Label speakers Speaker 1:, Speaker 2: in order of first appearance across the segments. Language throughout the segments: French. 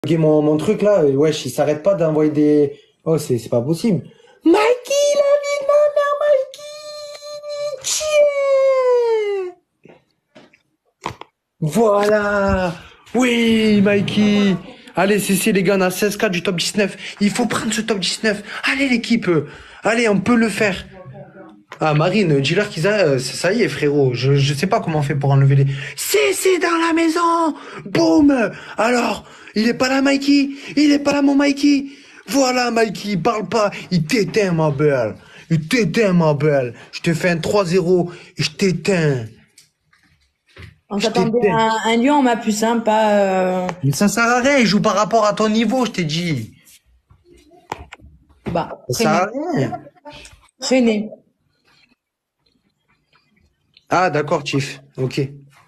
Speaker 1: Mon truc là, wesh, il s'arrête pas d'envoyer des. Oh, c'est pas possible. Mikey, la vie de ma mère, Mikey! Tiens. Voilà! Oui, Mikey! Allez, c'est les gars, on a 16K du top 19. Il faut prendre ce top 19. Allez, l'équipe! Allez, on peut le faire. Ah, Marine, dis-leur qu'ils a, ça y est, frérot. Je sais pas comment on fait pour enlever les. C'est dans la maison! Boum! Alors, il est pas là, Mikey? Il est pas là, mon Mikey? Voilà, Mikey, il parle pas. Il t'éteint, ma belle. Il t'éteint, ma belle. Je te fais un 3-0 et je t'éteins.
Speaker 2: On
Speaker 1: Je
Speaker 2: s'attendait
Speaker 1: t'éteins.
Speaker 2: à un lion, ma puce, hein, pas...
Speaker 1: Mais ça sert à rien, il joue par rapport à ton niveau, je t'ai dit.
Speaker 2: Bah,
Speaker 1: Ça sert à
Speaker 2: traîner.
Speaker 1: rien.
Speaker 2: Traîner.
Speaker 1: Ah, d'accord, Chief. Ok.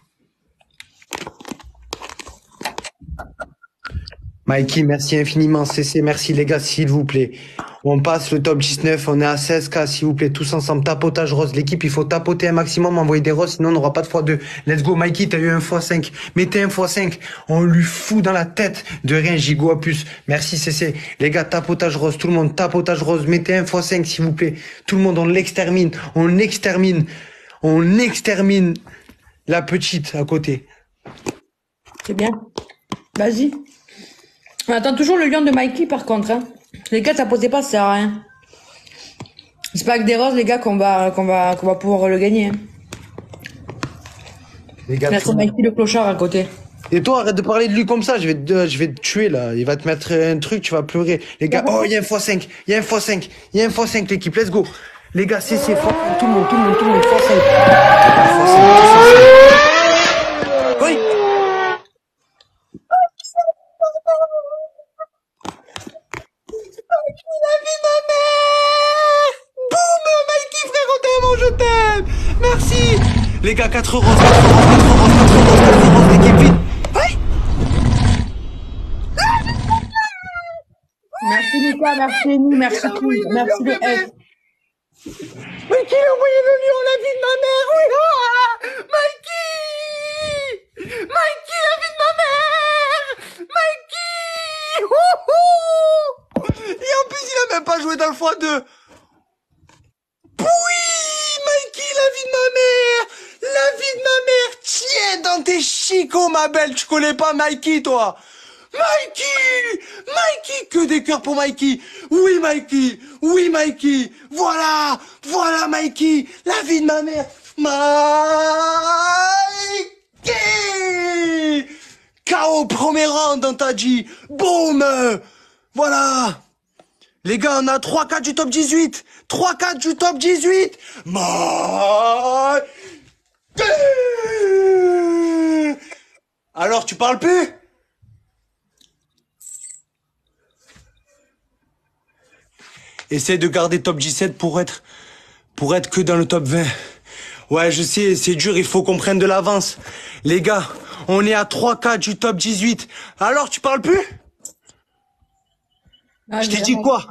Speaker 1: Mikey, merci infiniment. CC, merci les gars, s'il vous plaît. On passe le top 19, on est à 16K, s'il vous plaît, tous ensemble. Tapotage rose. L'équipe, il faut tapoter un maximum, envoyer des roses, sinon on n'aura pas de x2. Let's go, Mikey, t'as eu un x5. Mettez un x5. On lui fout dans la tête. De rien, gigot à plus. Merci, CC. Les gars, tapotage rose. Tout le monde, tapotage rose. Mettez un x5, s'il vous plaît. Tout le monde, on l'extermine. On extermine. On extermine la petite à côté.
Speaker 2: C'est bien. Vas-y. On attend toujours le lion de Mikey, par contre, hein. Les gars, ça posait pas, ça sert à rien. C'est pas avec des roses, les gars, qu'on va pouvoir le gagner, hein.
Speaker 1: Les gars,
Speaker 2: Là,
Speaker 1: tout
Speaker 2: c'est
Speaker 1: le monde.
Speaker 2: Mikey le clochard à côté.
Speaker 1: Et toi, arrête de parler de lui comme ça, je vais te tuer là. Il va te mettre un truc, tu vas pleurer. Les gars, oh, il y a un x5, il y a un x5, il y a un x5 l'équipe, let's go. Les gars, c'est x5, tout le monde, x5. Oui. La vie de ma mère. Boum, Mikey, frérot, tellement je t'aime. Merci. Les gars, 4 roses, 4 roses, 4 roses, 4 roses, 4 roses, l'équipe vite. Oui.
Speaker 2: Merci, Mika, merci, Amy, merci, tout. Merci, le F.
Speaker 1: Mais qui a envoyé le lion, la vie de ma mère? Oui, ah, Mikey! Mikey, la vie de ma mère! Mikey! Et en plus, il a même pas joué dans le x2. Oui, Mikey, la vie de ma mère! La vie de ma mère! Tiens, dans tes chicots, ma belle, tu connais pas Mikey, toi? Mikey! Mikey! Que des cœurs pour Mikey! Oui, Mikey! Oui, Mikey! Voilà! Voilà, Mikey! La vie de ma mère! Mikey! KO premier round, on t'a dit! Boum! Voilà! Les gars, on a 3-4 du top 18! 3-4 du top 18! Mikey! Alors, tu parles plus? Essaie de garder top 17 pour être que dans le top 20. Ouais, je sais, c'est dur, il faut qu'on prenne de l'avance. Les gars, on est à 3K du top 18. Alors, tu parles plus?
Speaker 2: Ah,
Speaker 1: Je t'ai dit quoi?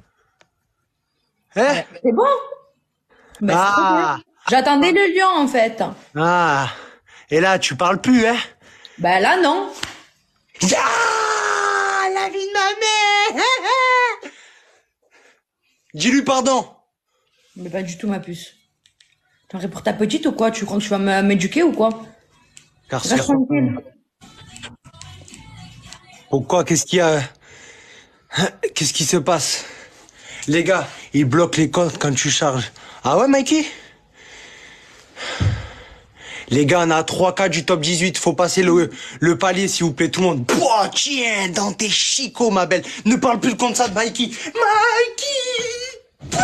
Speaker 1: Hein?
Speaker 2: c'est bon. Bah, c'est trop bien.
Speaker 1: Ah,
Speaker 2: J'attendais le lion, en fait.
Speaker 1: ah. Et là, tu parles plus, hein?
Speaker 2: Bah là, non.
Speaker 1: Ah, la vie de ma mère! Dis-lui pardon.
Speaker 2: Mais pas du tout, ma puce. T'en es pour ta petite ou quoi? Tu crois que tu vas m'éduquer ou quoi?
Speaker 1: Car
Speaker 2: Reste tranquille.
Speaker 1: pourquoi? Qu'est-ce qu'il y a? Qu'est-ce qui se passe? Les gars, ils bloquent les codes quand tu charges. Ah ouais, Mikey? Les gars, on a 3K du top 18. Faut passer le palier, s'il vous plaît, tout le monde. Pouah, tiens, dans tes chicots, ma belle. Ne parle plus comme ça de Mikey. Mikey! Boum!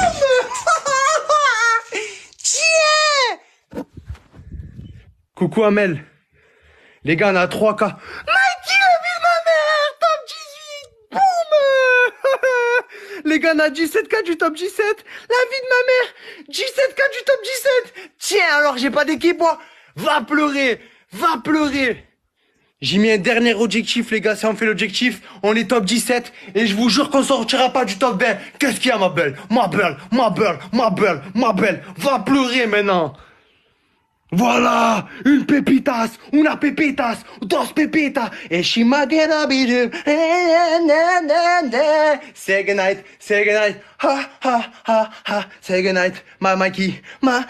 Speaker 1: Tiens! Coucou, Amel. Les gars, on a 3K. Mikey, la vie de ma mère! Top 18! Boum! Les gars, on a 17K du top 17. La vie de ma mère! 17K du top 17. Tiens, alors, j'ai pas d'équipe, moi. Va pleurer! Va pleurer! J'ai mis un dernier objectif, les gars. Si on fait l'objectif, on est top 17. Et je vous jure qu'on sortira pas du top 20. Qu'est-ce qu'il y a, ma belle? Ma belle, ma belle, ma belle, ma belle. Va pleurer maintenant. Voilà, una pepitas, dos pepitas, et she might get a bit say goodnight, ha, ha, ha, ha, say goodnight, ma Mikey, ma,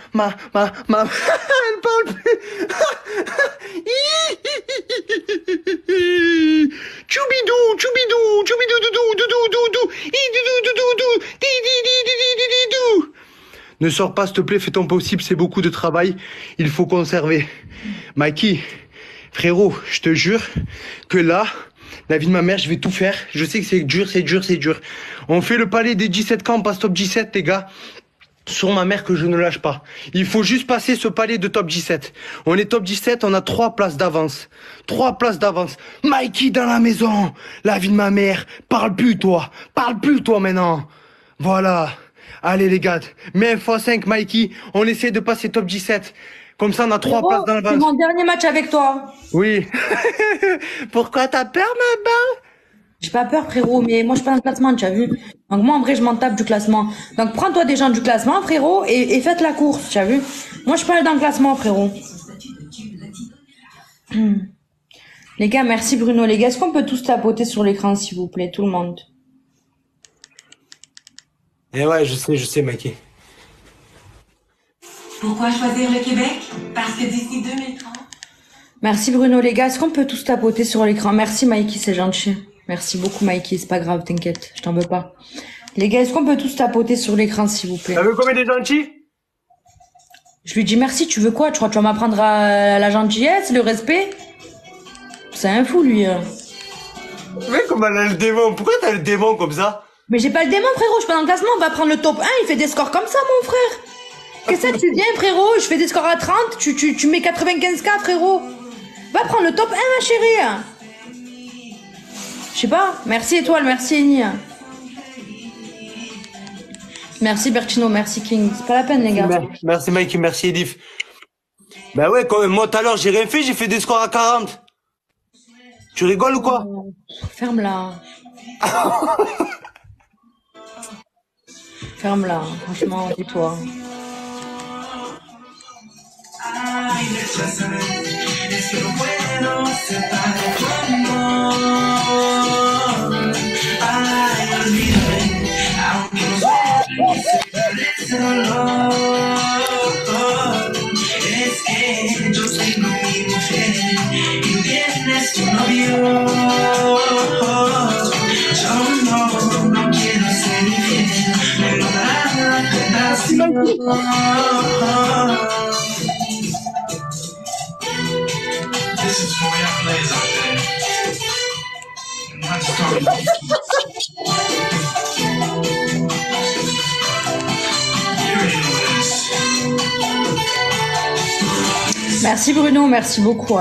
Speaker 1: elle parle plus. Choubidou, choubidou, doudou, di. Ne sors pas, s'il te plaît, fais ton possible, c'est beaucoup de travail. Il faut conserver. Mikey, frérot, je te jure que là, la vie de ma mère, je vais tout faire. Je sais que c'est dur. On fait le palais des 17 camps, on passe top 17, les gars. Sur ma mère que je ne lâche pas. Il faut juste passer ce palais de top 17. On est top 17, on a 3 places d'avance. 3 places d'avance. Mikey dans la maison. La vie de ma mère. Parle plus, toi maintenant. Voilà. Allez les gars, mets x5 Mikey, on essaie de passer top 17. Comme ça on a 3 places dans
Speaker 2: C'est
Speaker 1: l'avance.
Speaker 2: mon dernier match avec toi.
Speaker 1: Oui. Pourquoi t'as peur, ma belle?
Speaker 2: J'ai pas peur, frérot, mais moi je suis pas dans le classement, tu as vu. Donc moi en vrai je m'en tape du classement. Donc prends-toi des gens du classement, frérot, et faites la course, tu as vu. Moi je suis pas dans le classement, frérot. Les gars, merci Bruno. Les gars, est-ce qu'on peut tous tapoter sur l'écran, s'il vous plaît, tout le monde?
Speaker 1: Eh ouais, je sais, Mikey.
Speaker 3: Pourquoi choisir le Québec? Parce que d'ici 2030...
Speaker 2: Merci Bruno, les gars, est-ce qu'on peut tous tapoter sur l'écran? Merci Mikey, c'est gentil. Merci beaucoup Mikey, c'est pas grave, t'inquiète, je t'en veux pas. Les gars, est-ce qu'on peut tous tapoter sur l'écran, s'il vous plaît?
Speaker 1: T'as vu comme il est gentil?
Speaker 2: Je lui dis merci, tu veux quoi? Tu crois que tu vas m'apprendre à la gentillesse, le respect? C'est un fou, lui.
Speaker 1: Mais comment elle a le démon? Pourquoi t'as le démon comme ça?
Speaker 2: Mais j'ai pas le démon, frérot, je suis pas dans le classement, on va prendre le top 1, il fait des scores comme ça, mon frère. Qu'est-ce que tu viens, frérot? Je fais des scores à 30, tu mets 95K, frérot. Va prendre le top 1, ma chérie. Je sais pas. Merci Étoile, merci Eni. Merci Bertino, merci King. C'est pas la peine, les gars.
Speaker 1: Merci Mikey, merci Edith. Bah ouais, quand même, moi tout à l'heure j'ai rien fait, j'ai fait des scores à 40. Tu rigoles ou quoi?
Speaker 2: Ferme-la. Ferme-la, franchement, tais-toi.
Speaker 4: This is for y'all players out there. I'm not just talking about you already know this.
Speaker 2: Merci Bruno, merci beaucoup.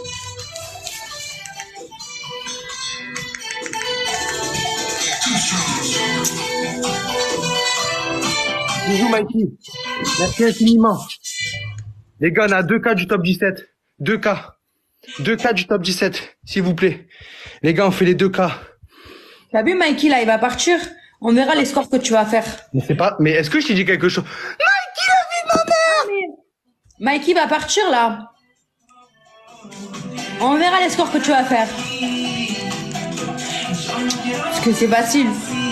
Speaker 1: Bisous Mikey. Merci infiniment. Les gars, on a 2K du top 17. 2K. 2K du top 17, s'il vous plaît. Les gars, on fait les 2K.
Speaker 2: T'as vu Mikey, là, il va partir. On verra les scores que tu vas faire.
Speaker 1: Mais est-ce que je t'ai dit quelque chose? Mikey, la vie de ma mère!
Speaker 2: Mikey va partir, là. On verra les scores que tu vas faire. Parce que c'est facile.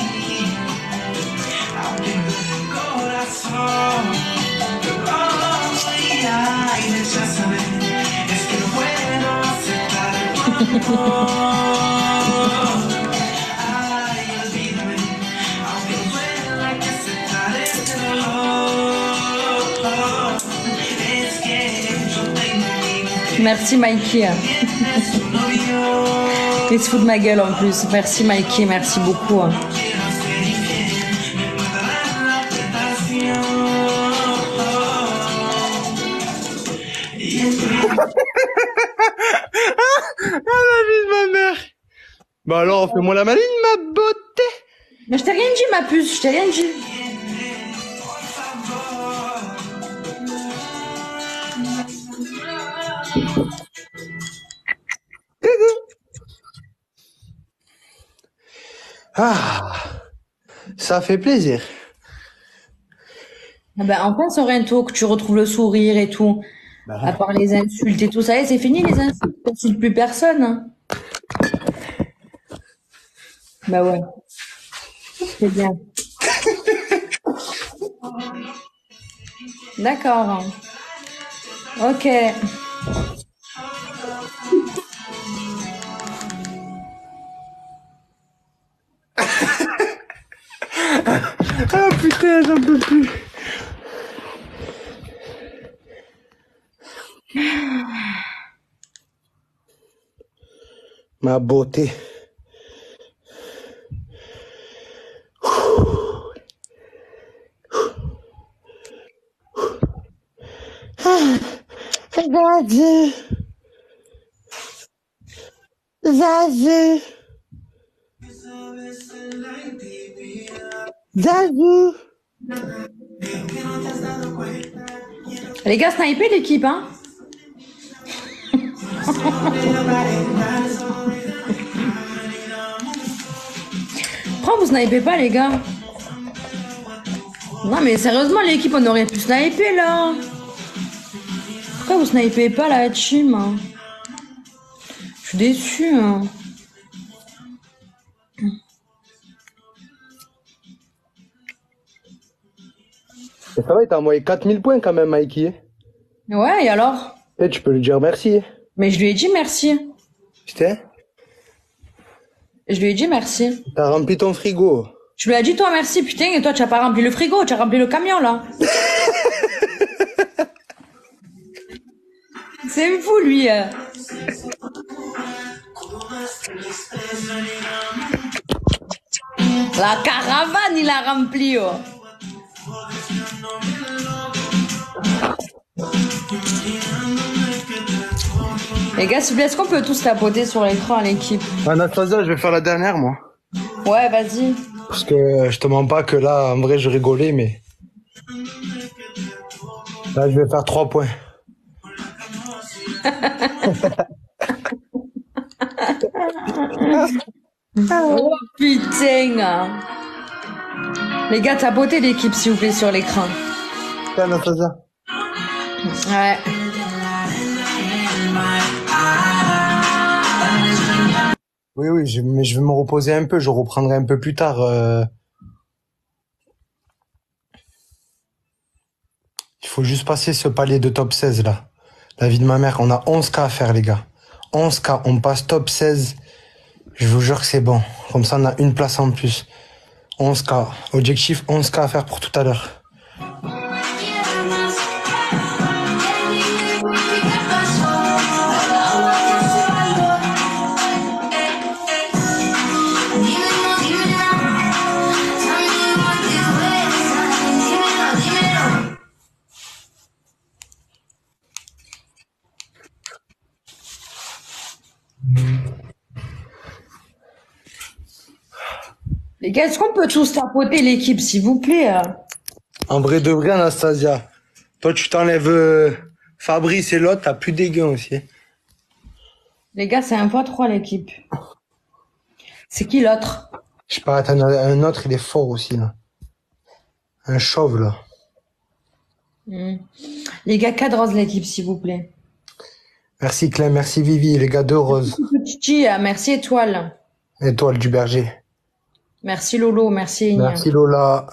Speaker 2: Merci Mikey. Il se fout de ma gueule en plus. Merci Mikey, merci beaucoup.
Speaker 1: Ah, la vie de ma mère. Bah alors, fais-moi la maline, ma beauté.
Speaker 2: Mais je t'ai rien dit, ma puce, je t'ai rien dit.
Speaker 1: Ah, ça fait plaisir.
Speaker 2: Ah ben, enfin, ça aurait un tour que tu retrouves le sourire et tout. À part les insultes et tout ça, et c'est fini les insultes, t'insultes plus personne. Hein. Bah ouais. C'est bien. D'accord. Ok.
Speaker 1: Ah putain, j'en peux plus. Ma beauté. Zazu. Zazu. Zazu.
Speaker 2: Les gars, sniper l'équipe, hein. Pourquoi vous snipez pas, les gars? Non, mais sérieusement, l'équipe, on aurait pu sniper, là. Pourquoi vous snipez pas, la team? Je suis déçue, hein.
Speaker 1: Et ça va, il t'a envoyé 4000 points quand même, Mikey.
Speaker 2: Ouais, et alors?
Speaker 1: Et tu peux lui dire merci.
Speaker 2: Mais je lui ai dit merci.
Speaker 1: Putain,
Speaker 2: Je lui ai dit merci.
Speaker 1: t'as rempli ton frigo.
Speaker 2: Je lui ai dit, toi, merci, putain, et toi, tu as pas rempli le frigo, tu as rempli le camion, là. C'est fou, lui. La caravane, il a rempli, oh. Les gars, s'il vous plaît, est-ce qu'on peut tous tapoter sur l'écran à l'équipe?
Speaker 1: Anastasia, je vais faire la dernière, moi.
Speaker 2: Ouais, vas-y.
Speaker 1: Parce que je te mens pas que là, en vrai, je rigolais, mais... Là, je vais faire 3 points.
Speaker 2: Oh putain. Les gars, tapotez l'équipe, s'il vous plaît, sur l'écran.
Speaker 1: Tiens, Anastasia.
Speaker 2: Ouais.
Speaker 1: Oui, oui, mais je vais me reposer un peu, je reprendrai un peu plus tard. Il faut juste passer ce palier de top 16 là. La vie de ma mère, on a 11K à faire les gars. 11K, on passe top 16. Je vous jure que c'est bon. Comme ça, on a une place en plus. 11K. Objectif 11K à faire pour tout à l'heure.
Speaker 2: Les gars, est-ce qu'on peut tous tapoter l'équipe, s'il vous plaît?
Speaker 1: En vrai de vrai, Anastasia. Toi, tu t'enlèves Fabrice et l'autre, t'as plus des gains aussi.
Speaker 2: Les gars, c'est 1x3 l'équipe. C'est qui l'autre?
Speaker 1: Je sais pas, t'en as un autre, il est fort aussi là. Un chauve là.
Speaker 2: Les gars, 4 roses l'équipe, s'il vous plaît.
Speaker 1: Merci Clem, merci Vivi, les gars, 2 roses.
Speaker 2: Titi, merci Étoile.
Speaker 1: Étoile du berger.
Speaker 2: Merci Lolo, merci Igna.
Speaker 1: Merci Lola.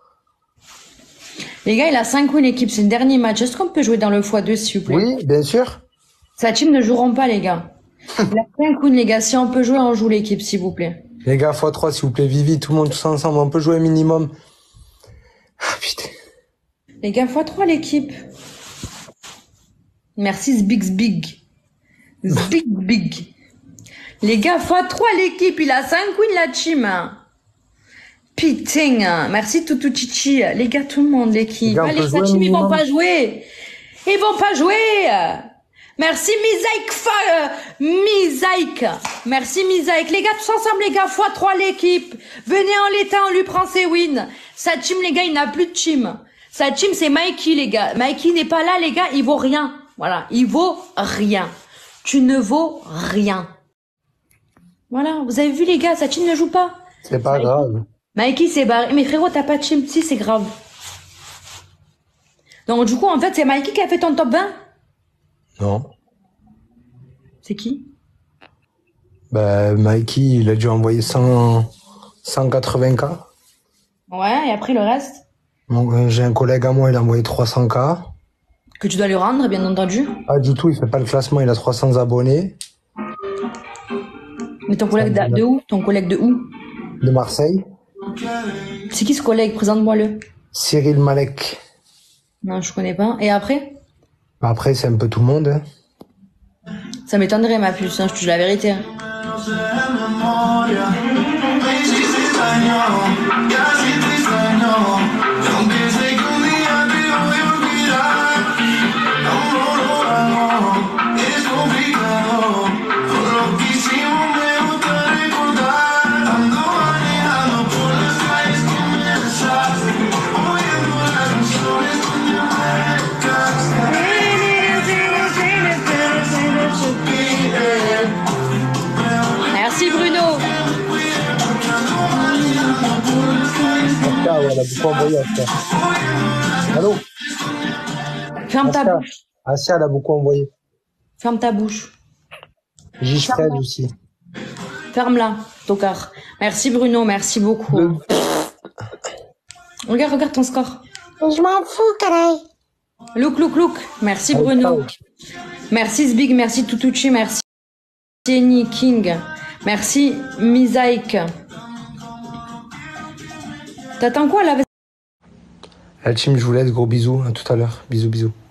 Speaker 2: Les gars, il a 5 wins l'équipe, c'est le dernier match. Est-ce qu'on peut jouer dans le x2, s'il vous plaît?
Speaker 1: Oui, bien sûr.
Speaker 2: Sa team ne joueront pas, les gars. Il a 5 wins, les gars. Si on peut jouer, on joue l'équipe, s'il vous plaît.
Speaker 1: Les gars, x3, s'il vous plaît, Vivi, tout le monde, tous ensemble, on peut jouer un minimum. Ah putain.
Speaker 2: Les gars, x3 l'équipe. Merci Zbig. Zbig. Les gars, x3 l'équipe, il a 5 wins la team. Putain, merci Toutou Chichi. Les gars, tout le monde, l'équipe.
Speaker 1: Gars,
Speaker 2: Allez, sa team, ils vont pas jouer. Ils vont pas jouer. Merci Misaïk. Merci Misaïk. Les gars, tous ensemble, les gars, x3 l'équipe. Venez en l'état, on lui prend ses wins. Sa team, les gars, il n'a plus de team. Sa team, c'est Mikey, les gars. Mikey n'est pas là, les gars, il vaut rien. Voilà, il vaut rien. Tu ne vaux rien. Voilà, vous avez vu, les gars, sa team ne joue pas.
Speaker 1: C'est pas grave.
Speaker 2: Mikey s'est barré. Mais frérot, t'as pas de team. Si, c'est grave. Donc, du coup, en fait, c'est Mikey qui a fait ton top 20.
Speaker 1: Non.
Speaker 2: C'est qui?
Speaker 1: Bah, Mikey, il a dû envoyer 180K.
Speaker 2: Ouais, et après le reste?
Speaker 1: Bon, j'ai un collègue à moi, il a envoyé 300K.
Speaker 2: Que tu dois lui rendre, bien entendu.
Speaker 1: Pas du tout, il fait pas le classement, il a 300 abonnés.
Speaker 2: Mais ton collègue de où? Ton collègue de où?
Speaker 1: De Marseille.
Speaker 2: C'est qui ce collègue? Présente-moi-le.
Speaker 1: Cyril Malek.
Speaker 2: Non, je connais pas. Et après?
Speaker 1: Bah, après, c'est un peu tout le monde. Hein.
Speaker 2: Ça m'étonnerait, ma puce, hein, je te dis la vérité. Hein. Merci Bruno.
Speaker 1: Ah, ouais, elle a beaucoup envoyé, Asia. Allô?
Speaker 2: Ferme ta bouche.
Speaker 1: Asia, elle a beaucoup envoyé.
Speaker 2: Ferme ta bouche.
Speaker 1: Gisfred aussi.
Speaker 2: Ferme-la, tocard. Merci Bruno, merci beaucoup. Regarde ton score.
Speaker 5: Je m'en fous, caray.
Speaker 2: Look. Merci Bruno. Merci Zbig, merci Tutucci, merci Jenny King. Merci Misaik. T'attends quoi là?
Speaker 1: La team, je vous laisse, gros bisous, à tout à l'heure. Bisous.